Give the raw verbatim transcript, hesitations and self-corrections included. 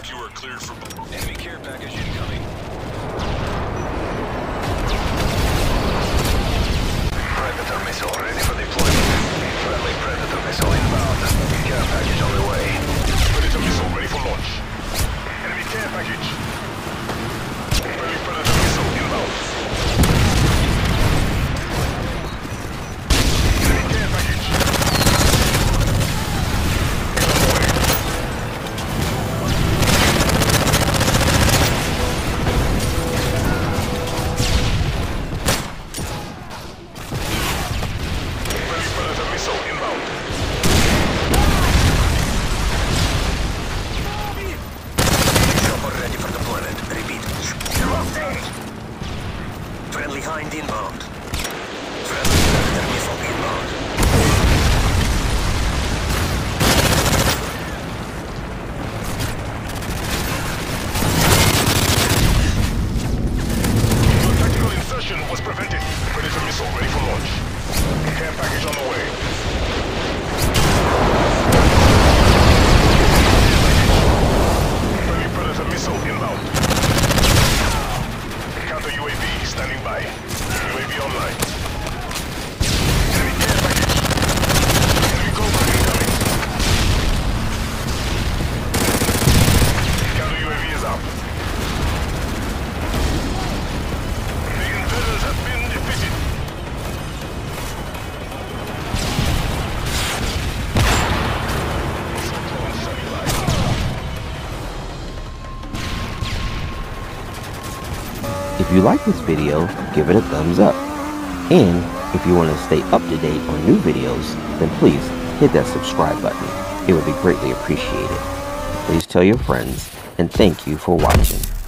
Mark, you are cleared for... Enemy care package incoming. Predator missile ready for deployment. Friendly Predator missile inbound. Care package on the way. Predator missile ready for launch. Enemy care package. Friendly Predator missile inbound. Enemy care package. Get on the way. Friendly Predator missile inbound. Chopper ready for deployment. Repeat. Friendly Hind inbound. Friendly Predator missile inbound. Your tactical insertion was prevented. Predator missile ready for launch. Care package on the way. Friendly Predator missile inbound. Counter U A V standing by. U A V online. Enemy care package. Enemy Cobra incoming. Counter U A V is up. The invaders have been defeated. If you like this video, give it a thumbs up. And if you want to stay up to date on new videos, then please hit that subscribe button. It would be greatly appreciated. Please tell your friends, and thank you for watching.